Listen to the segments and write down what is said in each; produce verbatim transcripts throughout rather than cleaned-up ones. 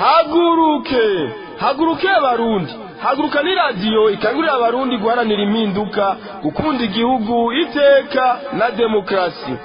haguruke haguruke abarundi haguruka ni radiyo ikangurira abarundi guharanira impinduka gukunda igihugu iteka na demokarasi.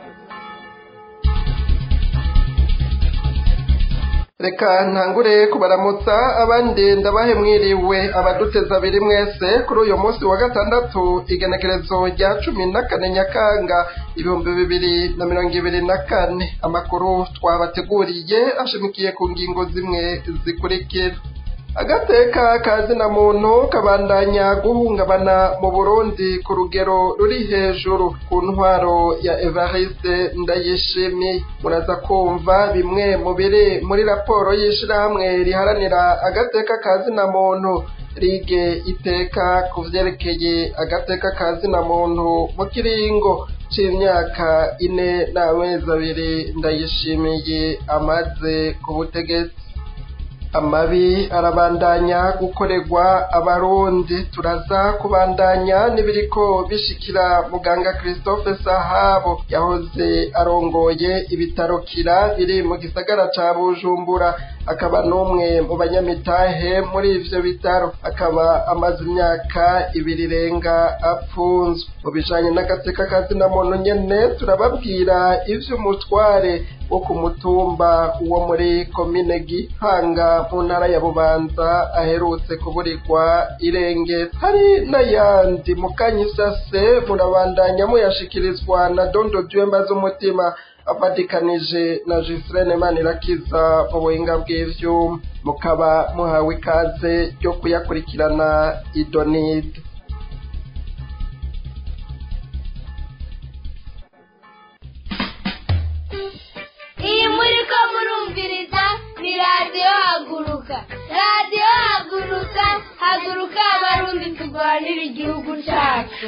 Reka ntangure kubaramutsa abandi ndabahe mwiriwe abaduteza abiri mwese kuri uyu munsi wa gatandatu igenekerezo rya cumi na kane Nyakanga ibihumbi bibiri na mirongo ibiri na kane. Amakuru twabateguriye ashimikiye ku ngingo zimwe zikurikira. Agateka kazina muntu kabandanya guhungabana mu Burundi ku rugero ruri hejuru ku ntwaro ya Evariste Ndayishimiye. Muraza kumva bimwe mu biri muri raporo y'ishirahamwe riharanira agateka kazina muntu rige iteka ku vyerekeye agateka kazina muntu mu kiringo c'imyaka ine n'amezi abiri Ndayishimiye amaze ku butegetsi. Amabi arabandanya gukorerwa abarundi. Turaza kubandanya n'ibiriko bishikira muganga Christophe Sahabo yahoze arongoye ibitaro Kira biri mu gisagara ca Bujumbura, akaba n'umwe mu banyamitahe muri ivyo bitaro, akaba amaze imyaka ibiri renga apfunzwe. Mu bijanye n'agateka kazina muntu nyene turababwira ivy'umutware wo ku mutumba wo muri komine Gihanga mu ntara ya Bubanza aherutse kuburirwa irengero. Hari n'ayandi mukanyisase murabandanya muyashikirizwa na Dondo Dyemba z'umutima avadikanije na Gisrene Manirakiza mu buhinga bw'ivyuma. Mukaba muhawe ikaze ryo kuyakurikirana idonide. Iyi muriko murumviriza ni radiyo haguruka. Radiyo haguruka, haguruka abarundi turwanira igihugu cyacu.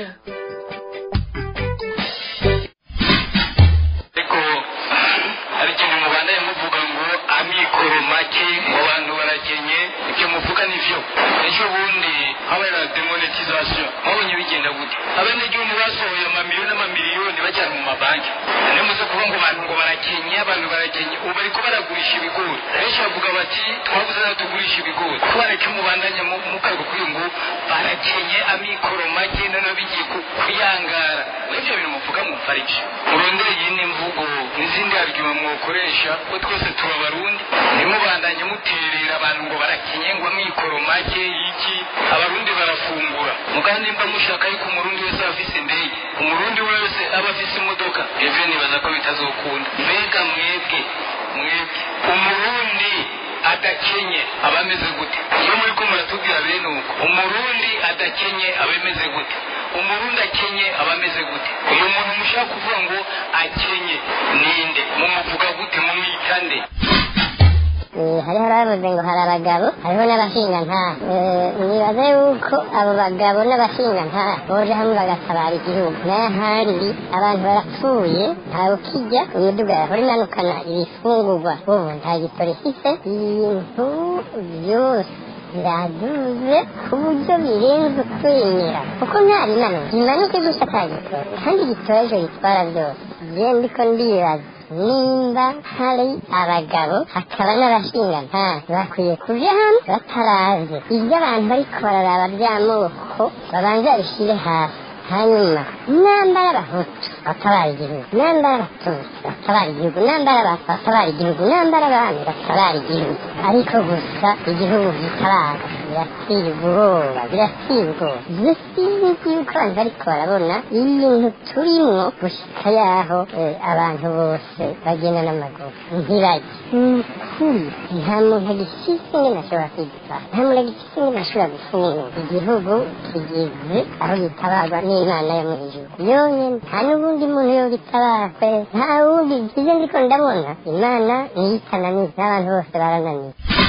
Ariko hari ikintu mubandanye muvuga ngo amikoro make mu bantu barakenye, ibyo muvuga nivyo. Ejo bundi habaye demonetisation, mubonye bigenda gute? Abenegihugu basohoye amamiliyoni n'amamiliyoni bajyana mu mabanki. Nemuze kuvuga ngo abantu ngo barakenye, abantu barakenye, ubu bariko baragurisha ibigori. Benshi bavuga bati twabuze na tugurisha ibigori. Kubareke mubandanya mukago kuyo ngo barakenye amikoro make none bigiye kuyangara. Ivyo bintu muvuga mu fariki. Murondere yini mvugo n'izindi argument mwokoresha ko twese tuba barundi. Nimubandanye muterera abantu ngo barakenye ngo amikoro make iki abarundi barafungura. Mugandi mba mushaka yuko umurundi wese afise ndege, umurundi wese aba afise imodoka. Ivyo nibaza ko bitazokunda. Mbega mwebwe mwebwe umurundi adakenye abameze gute? Iyo muri ko muratubwira bene uko umurundi adakenye abameze gute? Umurundi akenye abameze gute? Uyu muntu mushaka kuvuga ngo akenye ninde? Mumuvuga gute? Mumwitande? hariho abavuze ngo hari abagabo hariho n'abashingantahe. Nibaza yuko abo bagabo n'abashingantahe boje hamwe bagatabara igihugu. N'ahandi abantu barapfuye ntawe ukijya, imiduga yahora imanukana ibifungurwa ubu nta gitoro ifise. Ibintu byose biraduze ku buryo birenze ukwemera, kuko nta bimanuka bimanuke gusa ata gitoro, kandi igitoro ejo gitwara byose. Je ndiko ndibaza nimba hari abagabo hakaba n'abashingantahe bakwiye kuja hamwe bataraze ibyo abantu bariko bararaba by'amoko babanza bishire hasi, hanyuma nambara abahutu batabara igihugu, nambara abatutsi batabara igihugu, nambara abatwa batabara igihugu, nambara abami batabara igihugu. Ariko gusa igihugu gitabara birateye ubwoba, birateye ubwoba. Je sinzi yuko abantu bariko barabona ibintu turimwo gushika yaho abantu bose bagenda n'amaguru ntibajye. Ukuri nta muntu agifise ingene ashobora kwigitwara, nta muntu agifise ingene ashobora gufungura. Igihugu kigeze aho gitabarwa n'Imana yo mu ijuru yonyene, nta n'ubundi muntu yogitabara kwe, nta wundi. Ivyo ndiko ndabona Imana niyo itananiye, n'abantu bose barananiye.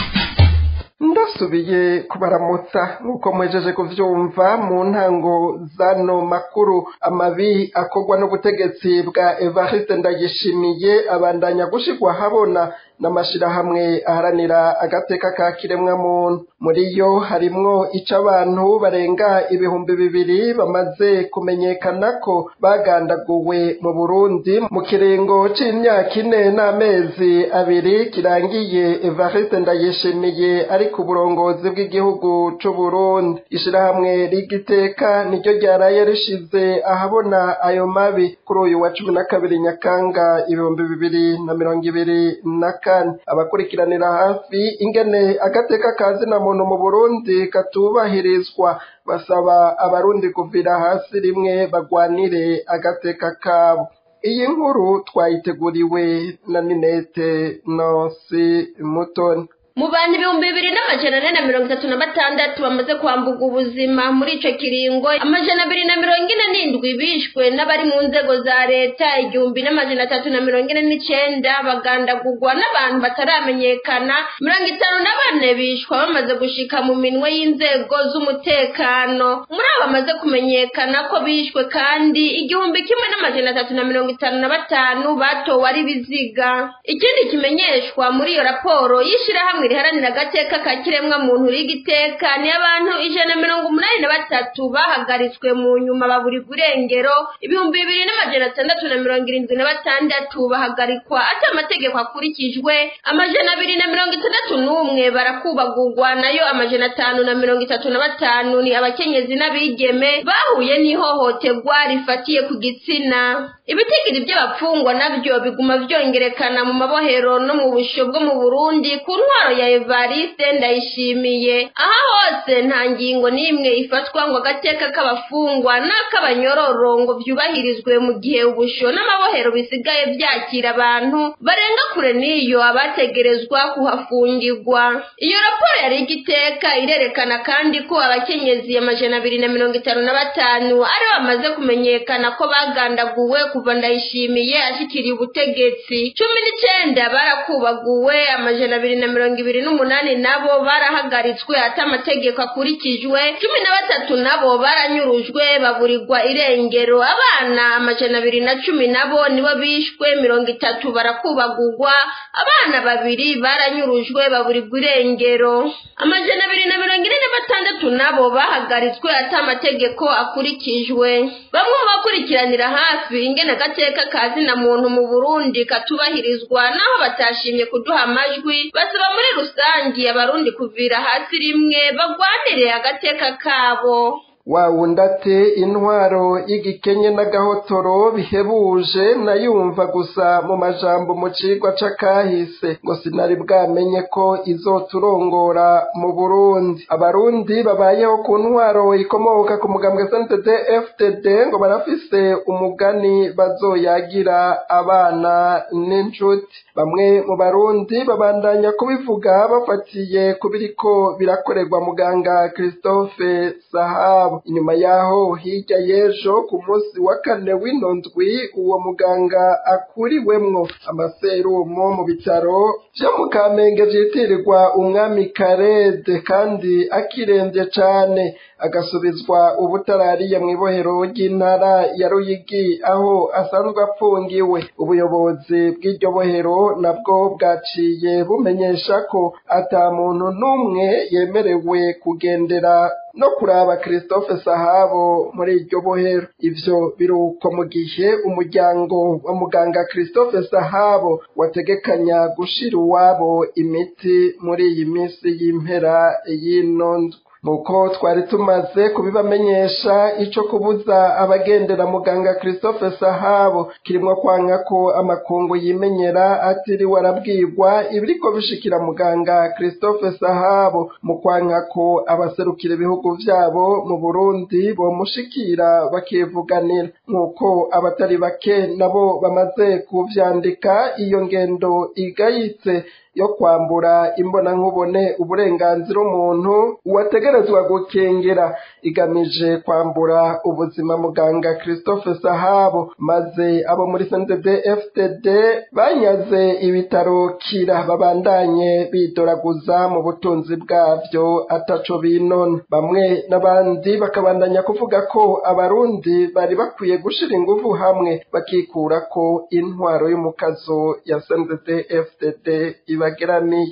Ndasubiye kubaramutsa nk'uko mwejeje kuvyumva mu ntango zano makuru. Amabi akorwa n'ubutegetsi bwa Evariste Ndayishimiye abandanya gushirwa habona n'amashirahamwe aharanira agateka ka kiremwa muntu. Muri yo harimwo ic'abantu barenga ibihumbi bibiri bamaze kumenyekana ko bagandaguwe mu Burundi mu kiringo c'imyaka ine n'amezi abiri kirangiye Evariste Ndayishimiye ari ku burongozi bw'igihugu c'u Burundi. Ishirahamwe rigiteka niryo ryaraye rishize ahabona ayo mabi kuri uyu wa cumi na kabiri Nyakanga ibihumbi bibiri na mirongo ibiri na kane. Abakurikiranira hafi ingene agateka kazina muntu mu Burundi katubahirizwa basaba abarundi kuvira hasi rimwe bagwanire agateka kabo. Iyi nkuru twayiteguriwe na Ninete Nosi Mutoni. Mu bantu ibihumbi bibiri n'amajana ane na mirongo itatu na batandatu bamaze kwambuka ubuzima muri ico kiringo, amajana abiri na mirongo ine n'indwi bishwe n'abari mu nzego za leta, igihumbi n'amajana atatu na mirongo ine n'icenda bagandagurwa n'abantu bataramenyekana, mirongo itanu na bane bishwa bamaze gushika mu minwe y'inzego z'umutekano. Muri abo bamaze kumenyekana ko bishwe kandi igihumbi kimwe n'amajana atatu na mirongo itanu na batanu batowe ari biziga. Ikindi kimenyeshwa muri iyo raporo y'ishirahamwe riharanira agateka ka kiremwa muntu rigiteka ni abantu ijana na mirongo umunani na batatu bahagaritswe mu nyuma baburirwa irengero, ibihumbi bibiri n'amajana atandatu na mirongo irindwi na batandatu bahagarikwa ata amategeko akurikijwe, amajana abiri na mirongo itandatu n'umwe barakubagurwa, nayo amajana atanu na mirongo itatu na batanu ni abakenyezi n'abigeme bahuye n'ihohoterwa rifatiye ku gitsina. Ibitigiri by'abapfungwa nabyo biguma vyongerekana mu mabohero no mu busho bwo mu Burundi ku ntwaro ya Evariste Ndayishimiye. Aha hose nta ngingo n'imwe ifatwa ngo agateka k'abafungwa n'ak'abanyororo ngo vyubahirizwe, mu gihe ubusho n'amabohero bisigaye byakira abantu barenga kure n'iyo abategerezwa kuhafungirwa. Iyo raporo yari igiteka irerekana kandi ko abakenyezi amajana abiri na mirongo itanu na batanu ari bamaze kumenyekana ko bagandaguwe kuva Ndayishimiye ashikiriye ubutegetsi. Cumi n'icenda barakubaguwe, amajana abiri na mirongo ibiri n'umunani nabo barahagaritswe ata amategeko akurikijwe, cumi na batatu nabo baranyurujwe baburirwa irengero. Abana amajana abiri na cumi nabo nibo bishwe, mirongo itatu barakubagurwa, abana babiri baranyurujwe baburirwa irengero. Amajana abiri na mirongo ine na batandatu nabo bahagaritswe ata amategeko akurikijwe. Bamwe bakurikiranira hafi ingene agateka kazina muntu mu Burundi katubahirizwa naho batashimye kuduha amajwi, basaba muri rusangi abarundi kuvira hasi rimwe bagwanire agateka kabo. Wawundate intwaro y'igikenye n'agahotoro bihebuje nayumva gusa mu majambo mu cigwa c'akahise, ngo sinari bwamenye ko izoturongora mu Burundi. Abarundi babayeho ku ntwaro ikomoka ku mugambwe S N D D F D D ngo barafise umugani bazoyagira abana n'incuti. Bamwe mu Barundi babandanya kubivuga bafatiye kubiriko birakorerwa muganga Christophe Sahabo. Inyuma yaho hirya y'ejo ku munsi wa kane w'ino ndwi uwo muganga akuriwemwo amaserumo mu bitaro vyo mu Kamenge vyitirirwa umwami Karede kandi akiremvye cane, agasubizwa ubutarariye mw'ibohero ry'intara ya Ruyigi aho asanzwe apfungiwe. Ubuyobozi bw'iryo bohero nabwo bwaciye bumenyesha ko ata muntu n'umwe yemerewe kugendera no kuraba Christophe Sahabo muri iryo bohero. Ivyo biruko mu gihe umuryango wa muganga Christophe Sahabo wategekanya gushira uwabo imiti muri iyi minsi y'impera y'inondwe. Muko twari tumaze kubibamenyesha, ico kubuza abagendera muganga Christophe Sahabo kirimwo kwanka ko amakungu yimenyera atiriwe arabwirwa ibiriko bishikira muganga Christophe Sahabo, mu kwanka ko abaserukira ibihugu vyabo mu Burundi bomushikira bakivuganira. Nkuko abatari bake nabo bamaze kuvyandika, iyo ngendo igayitse yo kwambura imbonankubone uburenganzira umuntu uwategerezwa gukengera igamije kwambura ubuzima muganga Christophe Sahabo maze abo muri C N D D F D D banyaze ibitaro kira babandanye bidoraguza mu butunzi bwavyo ataco binona. Bamwe n'abandi bakabandanya kuvuga ko abarundi bari bakwiye gushira ingufu hamwe bakikura ko intwaro y'umukazo ya C N D D F D D ibageramiye.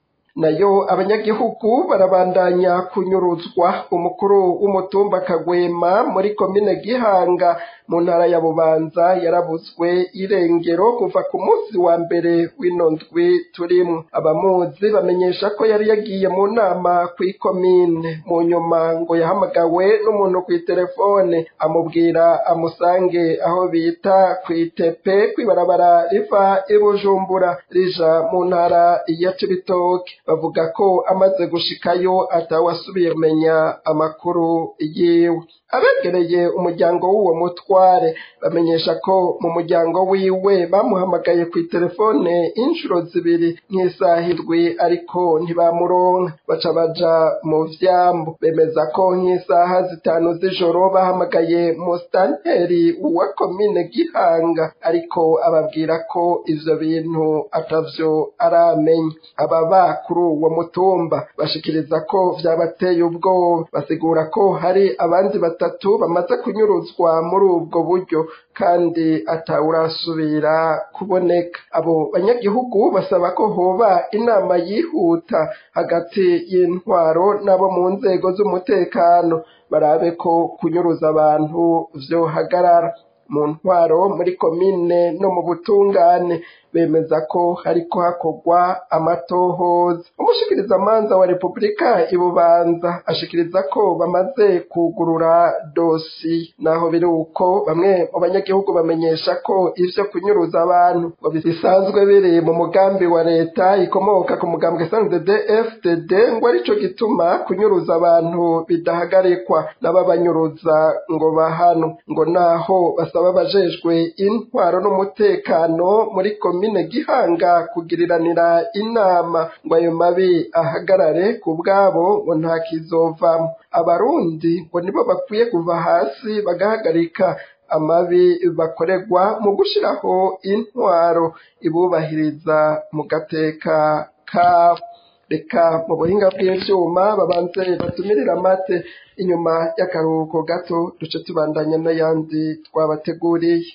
Nayo abanyagihugu barabandanya kunyuruzwa. Umukuru w'umutumba Kagwema muri komine Gihanga mu ntara ya Bubanza yarabuzwe irengero kuva ku munsi wa mbere w'ino ndwi turimo. Abamuzi bamenyesha ko yari yagiye mu nama kw'ikomine, mu nyuma ngo yahamagawe n'umuntu kw'iterefone amubwira amusange aho bita kw'itepe kw'ibarabara riva i Bujumbura rija mu ntara ya Cibitoke. Bavuga ko amaze gushikayo atawasubiye kumenya amakuru yiwe. Abegereye umuryango w'uwo mutware bamenyesha ko mu muryango wiwe bamuhamagaye ku telefone inshuro zibiri nk'isaha indwi ariko ntibamuronka, baca baja mu vyambu. Bemeza ko nk'isaha zitanu z'ijoro bahamagaye musitanteri wa komine Gihanga ariko ababwira ko ivyo bintu atavyo aramenya. Ababa kuri uwo mutumba bashikiriza ko vyabateye ubwoba, basigura ko hari abandi batatu bamaze kunyuruzwa muri ubwo buryo kandi atawurasubira kuboneka. Abo banyagihugu basaba ko hoba inama yihuta hagati y'intwaro n'abo mu nzego z'umutekano barabe ko kunyuruza abantu vyohagarara. Mu ntwaro muri komine no mu butungane bemeza ko hariko hakorwa amatohoza. Umushikirizamanza wa Repubulika ibubanza ashikiriza ko bamaze kugurura dosi, naho biri uko bamwe mu banyagihugu bamenyesha ko ivyo kunyuruza abantu ngo bisanzwe biri mu mugambi wa leta ikomoka ku mugambwe C N D D F D D, ngo arico gituma kunyuruza abantu bidahagarikwa n'ababanyuruza ngo bahano. Ngo naho basaba abajejwe intwaro n'umutekano muri komine Gihanga kugiriranira inama ngo ayo mabi ahagarare ku bwabo ngo nta kizovamo. Abarundi ngo nibo bakwiye kuva hasi bagahagarika amabi bakorerwa mu gushiraho intwaro ibubahiriza mu gateka kabo. Reka mu buhinga bw'ivyuma babanze batumirira amate, inyuma y'akaruhuko gato duce tubandanya n'ayandi twabateguriye.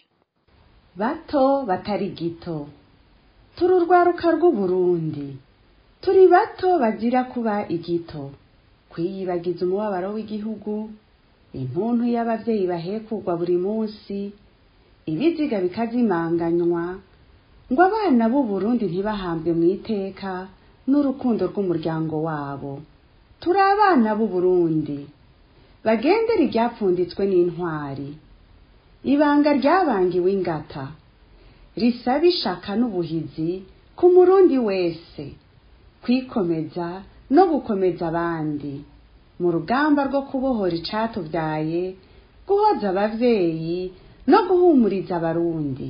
Bato batari gito, turi urwaruka rw'Uburundi, turi bato bagira kuba igito, kwiyibagiza umubabaro w'igihugu, intuntu y'abavyeyi bahekugwa buri munsi, ibiziga bikazimanganywa, ngo abana b'Uburundi ntibahambwe mw'iteka n'urukundo rw'umuryango wabo. Turi abana b'Uburundi bagendera iryapfunditswe n'intwari, ibanga ryabangiwe ingata, risaba ishaka n'ubuhizi ku murundi wese, kwikomeza no gukomeza abandi mu rugamba rwo kubohora icatuvyaye, guhoza abavyeyi no guhumuriza abarundi.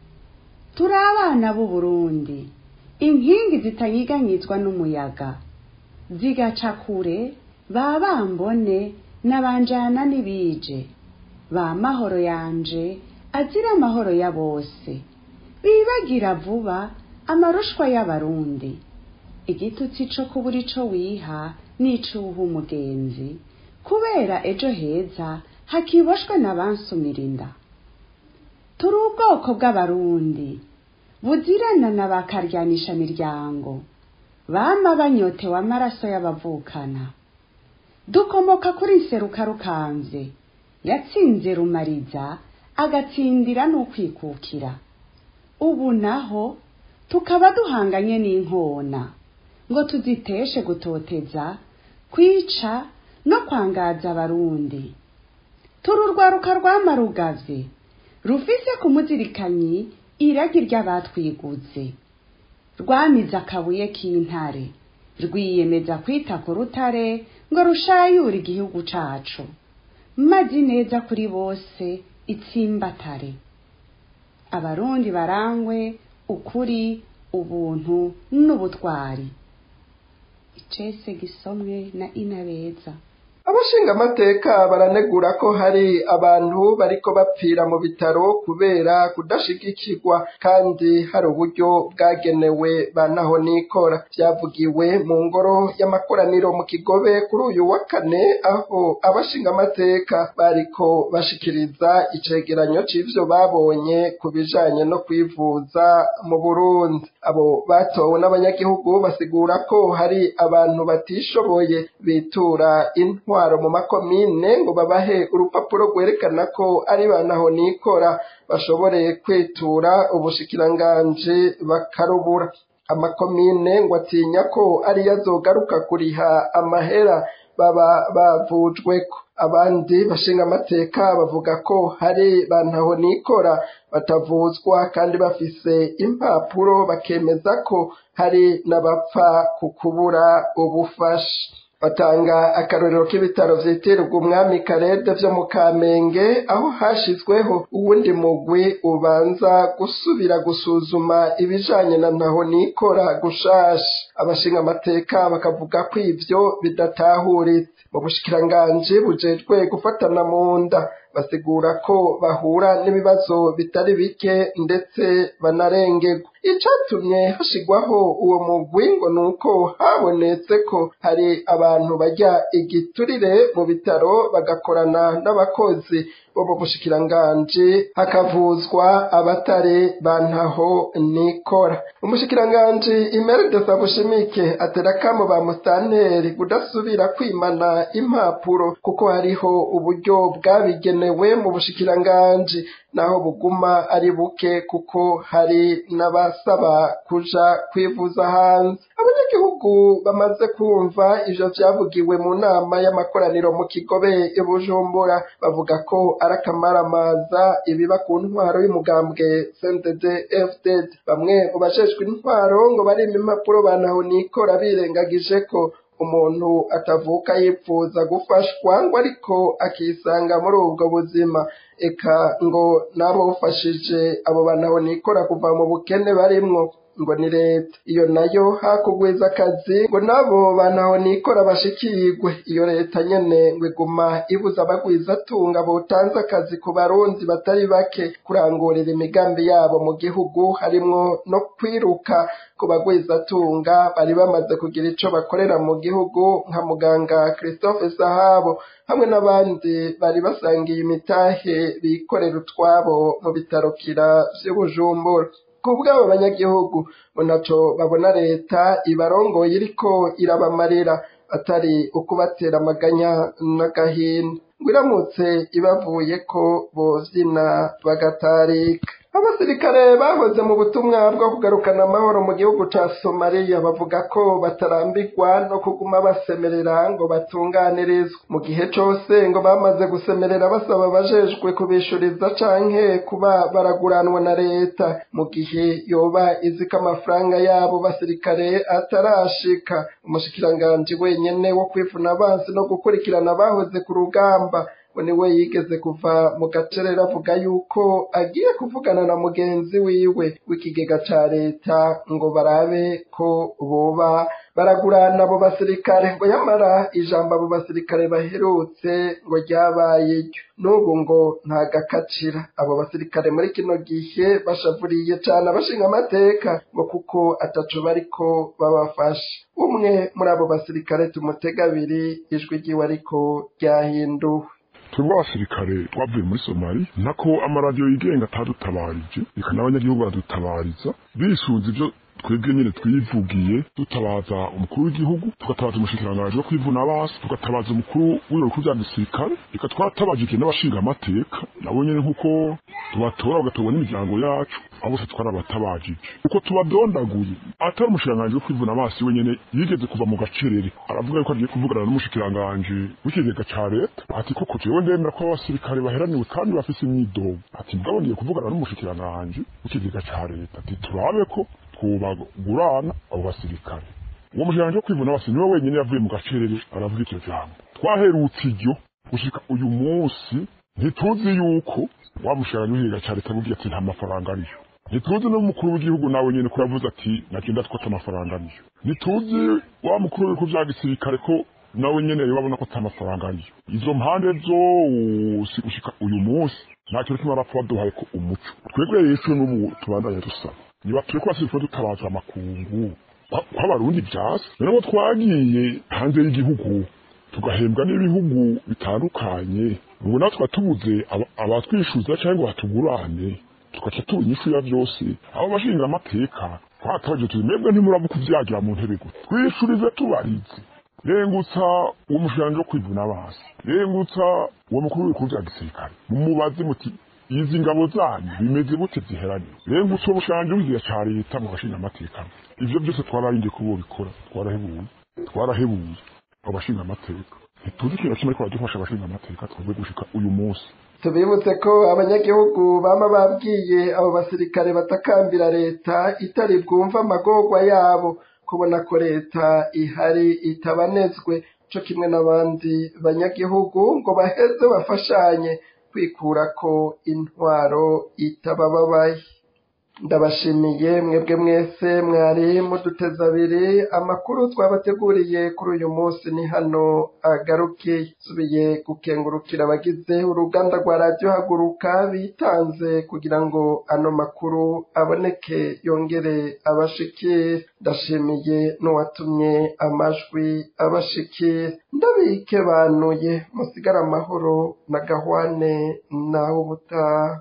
Turi abana b'Uburundi, inkingi zitanyiganyizwa n'umuyaga, zigaca kure ba bambone n'abanjana n'ibije, ba mahoro yanje azira amahoro ya bose, bibagira vuba amarushwa y'abarundi, igitutsi co kubura ico wiha n'icuha umugenzi, kubera ejo heza hakiboshwe n'abansumira inda. Turi ubwoko bw'abarundi buzirana na bakaryanisha miryango, bama banyotewe amaraso y'abavukana. Dukomoka kuri Nseruka Rukamvye yatsinze Rumariza agatsindira n'ukwikukira. Ubu naho tukaba duhanganye n'inkona ngo tuziteshe gutoteza, kwica no kwangaza abarundi. Turi urwaruka rw'amarugavye rufise ku muzirikanyi iragi ry'abatwiguze, rwamize akabuye k'intare, rwiyemeza kwita ku rutare ngo rushayure igihugu cacu, mazi neza kuri bose itsimbatare. Abarundi barangwe ukuri, ubuntu n'ubutwari. Icese gisomwe na Inabeza. Abashingamateka baranegura ko hari abantu bariko bapfira mu bitaro kubera kudashigikirwa kandi hari uburyo bwagenewe banaho nikora. Vyavugiwe mu ngoro y'amakoraniro mu Kigobe kuri uyu wa kane, aho abashingamateka bariko bashikiriza icegeranyo c'ivyo babonye ku bijanye no kwivuza mu Burundi. Abo batowe n'abanyagihugu basigura ko hari abantu batishoboye bitura intwaro mu makomine ngo babahe urupapuro rwerekana ko ari banaho nikora bashobore kwitura ubushikiranganji bakarubura. Amakomine ngo atinya ko ari yazogaruka kuriha amahera baba bavujweko. Abandi bashinga amateka bavuga ko hari bantaho nikora batavuzwa kandi bafise impapuro bakemeza ko hari n'abapfa kukubura ubufasha. Batanga akarorero k'ibitaro vyitirirwa umwami Karede vyo mu Kamenge, aho hashizweho uwundi mugwi ubanza gusubira gusuzuma ibijanye na ntaho nikora gushasha. Abashinga amateka bakavuga ko ivyo bidatahuritse. Mu bushikiranganji bujejwe gufatana mu nda basigura ko bahura n'ibibazo bitari bike ndetse banarengerwa. Icatumye hashigwaho uwo mugwi ngo nuko habonetse ko hari abantu bajya igiturire mu bitaro bagakorana n'abakozi bo mu bushikiranganji hakavuzwa abatari bantaho nikora. Umushikiranganji Imeride Sabushimike aterakamo ba mustanteri kudasubira kwimana impapuro kuko hariho uburyo bwabigenewe mu bushikiranganji naho buguma ari buke kuko hari n'abasaba kuja kwivuza hanze. Abanyagihugu bamaze kumva ivyo vyavugiwe mu nama y'amakoraniro mu Kigobe i Bujumbura bavuga ko arakamaramaza ibiba ku ntwaro y'umugambwe C N D D F D D. Bamwe mu bajejwe intwaro ngo bari impapuro banaho nikora birengagije ko umuntu atavuka yipfuza gufashwa ngo ariko akisanga muri ubwo buzima. Eka ngo nabo ufashije abo banaho nikora kuva mu bukene barimwo ngo ni leta. Iyo nayo hakugwiza akazi ngo nabo banaho nikora bashikirwe. Iyo leta nyene ngo iguma ibuza abagwiza tunga botanze akazi ku barundi batari bake kurangurira imigambi yabo mu gihugu, harimwo no kwiruka ku bagwiza tunga bari bamaze kugira ico bakorera mu gihugu nka muganga Christophe Sahabo hamwe n'abandi bari basangiye imitahe bikorera utwabo mu bitaro kira vy'Ubujumbura. Kubw'abo banyagihugu bonaco babona leta ibarongoye iriko irabamarira atari ukubatera amaganya n'agahinda. Ngwiramutse ibavuye ko bozina bagatarika. Abasirikare bahoze mu butumwa bwo kugarukana amahoro mu gihugu ca Somalia bavuga ko batarambirwa no kuguma basemerera ngo batunganirizwe. Mu gihe cose ngo bamaze gusemerera basaba abajejwe kubishuriza canke kuba baraguranwa na leta, mu gihe yoba izika amafaranga yabo basirikare atarashika. Umushikiranganji wenyene wo kwivuna abansi no gukurikirana abahoze ku rugamba niwe yigeze kuva mu gacerera avuga yuko agiye kuvugana na mugenzi wiwe w'ikigega ca leta ngo barabe ko boba baragurana abo basirikare. Ngo yamara ijambo abo basirikare baherutse ngo ryabaye ryo n'ubu ngo nta gakacira. Abo basirikare muri kino gihe bashavuriye cane abashinga amateka ngo kuko ataco bariko babafasha. Umwe muri abo basirikare tumutega abiri ijwi ryiwe ariko ryahinduwe. Twebwe abasirikare twavuye muri Somalia nako amaradiyo yigenga atadutabarije reka n'abanyagihugu badutabariza bisunze ivyo twebwe nyene twivugiye, dutabaza umukuru w'igihugu, tugatabaza umushikiranganji wo kwivuna abasi, tugatabaza umukuru w'ibiro bikuru vya gisirikare, reka twatabajije n'abashinga amateka nabo nyene nkuko tubatora bagatorwa n'imiryango yacu, abo bose twarabatabajije uko tubadondaguye. Atari umushikiranganji wo kwivuna abasi wenyene yigeze kuva mu gacerere aravuga yuko agiye kuvugana n'umushikiranganji w'ikigega ca leta ati koko jewe ndemera ko abasirikare baheraniwe kandi bafise imyidogo, ati mugabo ngiye kuvugana n'umushikiranganji w'ikigega ca leta ati turabe ko twubagurana abo basirikare. Uwo mushikiranganji wo kwivuna abasi niwe wenyene yavuye mu gacerere aravuga icyo jambo. Twaherutse iryo gushika uyu munsi ntituzi yuko wa mushikiranganji w'ikigega ca leta avuga ati nta mafaranga ariyo. ntituzi n'umukuru w'igihugu nawe nyene ko yavuze ati nagenda twata amafaranga niyo ntituzi wa mukuru w'ibihugu vya gisirikare ko nawe nyene babona ko atamafaranga niyo izo mpande zose gushika uyu munsi nta kintu kimwe bapfa baduhaye ko umuco twebwe rero n'ubu tubandanye dusaba niba turiko basirikare dutabaza amakungu kw'abarundi vyase rero twagiye hanze y'igihugu tugahembwa n'ibihugu bitandukanye ubu natwe twatubuze abatwishuza cyangwa batugurane tugaca tunyishyura byose abo bashinga amateka twataje tuzi mwebwe ntimuraba kuvyagira mu ntebe gute twishurize tubarize rengutsa uwo mushanje wo kwivuna abasi rengutsa uwo mukuru w'ibikorwa vya gisirikare mumubaze muti izi ngabo zanyu bimeze gute ziheranye rengutsa uwo mushanje w'igihe ca leta mu bashinga amateka ivyo byose twararinde kubo bikora twarahebuye twarahebuye abashinga amateka ntituzi ikintu kimwe ariko badufasha abashinga amateka twebwe gushika uyu munsi tubibutse ko abanyagihugu bama babwiye abo basirikare batakambira leta itari bwumva amagorwa yabo kubona ko leta ihari itabanezwe co kimwe n'abandi banyagihugu ngo baheze bafashanye kwikura ko intwaro itabababaye. Ndabashimiye mwebwe mwese mwari muduteza abiri amakuru twabateguriye kuri uyu munsi ni hano agarukiye. Subiye gukengurukira abagize uruganda rwa Radio Haguruka bitanze kugira ngo ano makuru aboneke yongere abashikire. Ndashimiye n'uwatumye amajwi abashikire. Ndabike banuye musigara amahoro na gahwane naho ubutaha.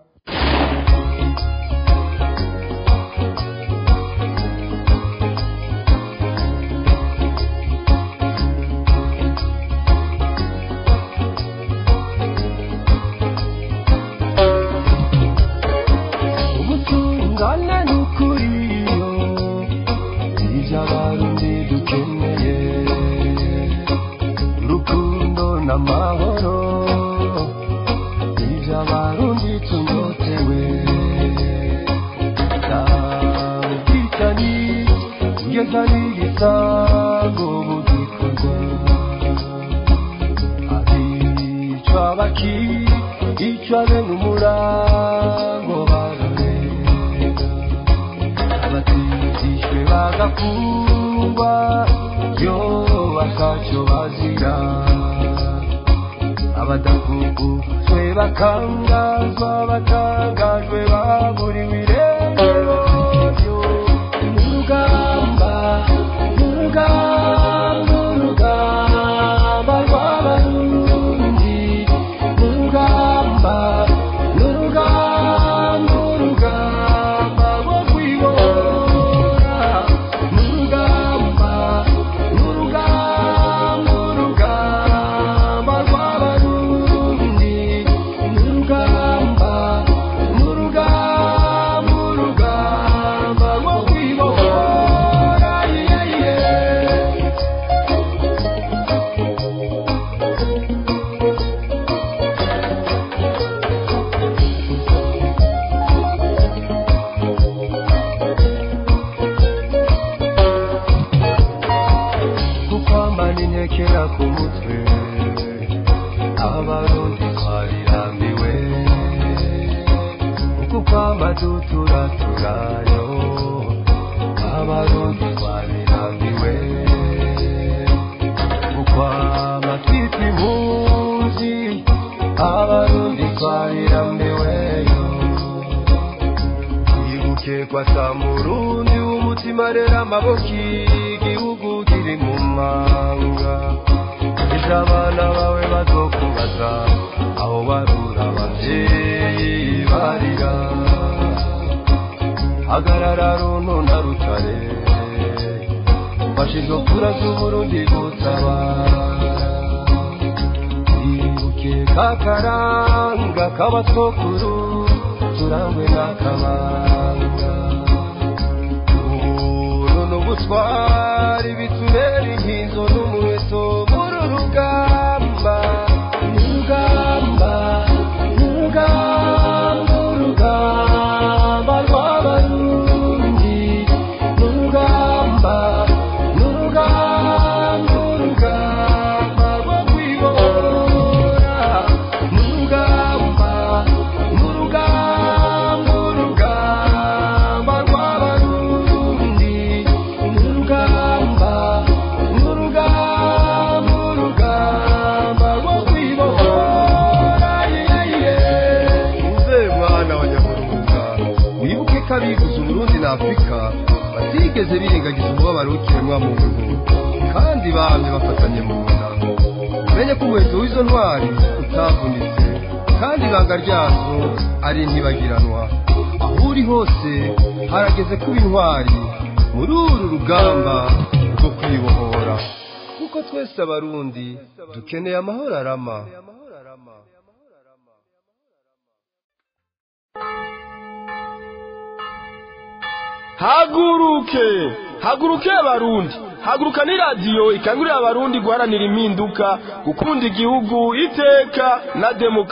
Murugamba, murugamba, murugamba isi na afurika batigeze birengagiza umubabaro w'ikiremwamuntu kandi bamye bafatanye mu nda. menye ko umuheto w'izo ntwari utavunitse kandi ibanga ryazo ari ntibagiranwa. aho uri hose harageze kuba intwari muri uru rugamba rwo kwibohora, kuko twese abarundi dukeneye amahoro arama. haguruke haguruke abarundi, haguruka ni radiyo ikangurira abarundi guharanira impinduka, gukunda igihugu, iteka na demokarasi.